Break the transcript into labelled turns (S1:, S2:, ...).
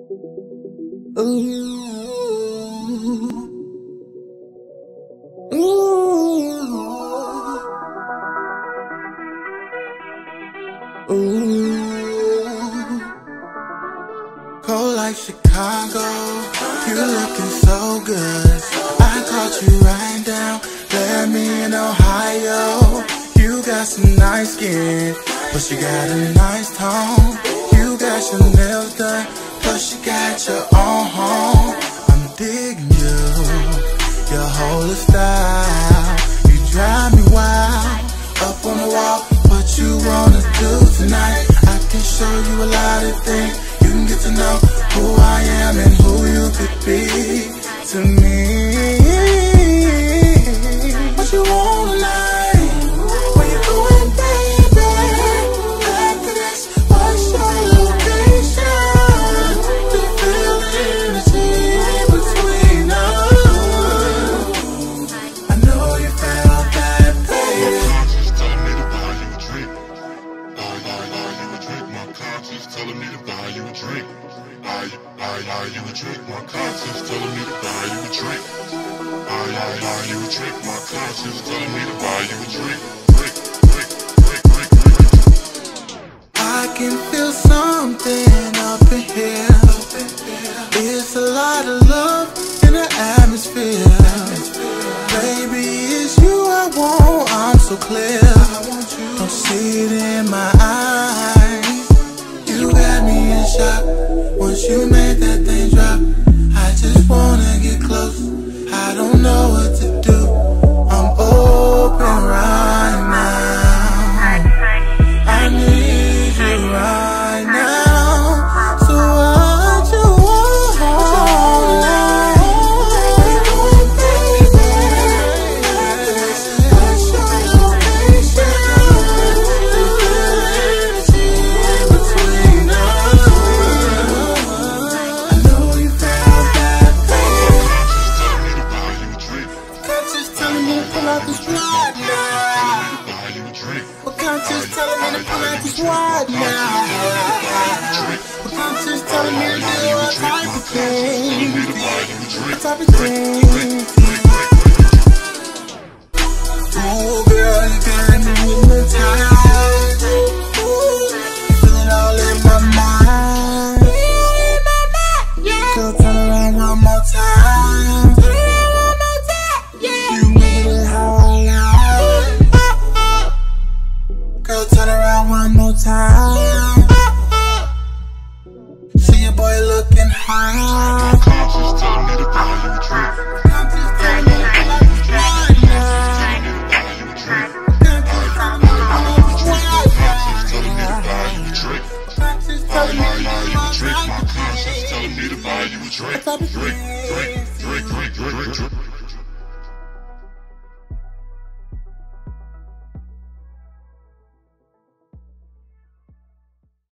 S1: Cold like Chicago, you looking so good. I caught you riding down, let me in Ohio. You got some nice skin, but you got a nice tone. You got your nails done, plus you got your own home. I'm digging you, your whole style. You drive me wild, up on the wall. What you wanna do tonight? I can show you a lot of things. You can get to know who I am and who you could be to me. What you want tonight? Where you going, baby? After this, what's your location? Do you feel the energy between us? I know you felt that, baby.
S2: My conscience telling me to buy you a drink. Buy you a drink. My conscience telling me to buy you a drink. Buy you a drink. My conscience telling me to buy you a drink. Buy you a drink. My conscience telling me to buy you a drink.
S1: I can feel something up in here. It's a lot of love in the atmosphere. Baby, it's you I want. I'm so clear. Don't see it in my eyes. You got me in shock. Once you made that thing drop, I just wanna get close. I don't know what to do. I'm open right now. I need you right now. So what you want now? What's your location? To feel energy between us. I know you felt that, baby. Conscience telling me to pull out this rod now. Well, conscience telling me to pull out this rod now. Well, conscience telling me to do all type of things. All type of things. Ooh, girl, you got me hypnotized. You feel it all in my mind. Girl, turn around one more time. You made it how I like. Girl, turn around one more time. See your boy looking high.
S2: My conscience telling me to buy you a drink.
S1: Conscience telling me to pull out this rod now.
S2: Conscience telling me to buy you a drink.
S1: Conscience telling me to
S2: Buy you a drink.
S1: do
S2: My conscience telling me to buy you a drink.
S1: all type of things.